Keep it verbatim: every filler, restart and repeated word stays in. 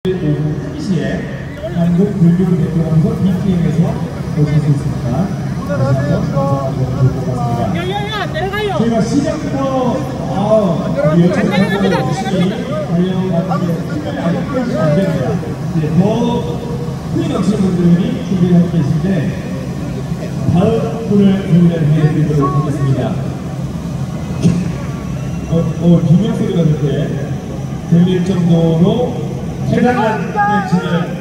오후 한 시에 한국불륜대표방송 비티엠에서 보실 수 있습니다. 다시 한번 감사하고 좋을 것 같습니다. 야야야 내려가요. 저희가 시작부터 아, 열정적으로 열심히 달려가는데 시간이 아직 끝이 안 됩니다. 이제 더 흥이 넘치는 분들이 준비를 하고 계신데 다음 분을 소개해 드리도록 하겠습니다. 어, 어, 비명 소리가 그렇게 들릴 정도로 최강한 댄스를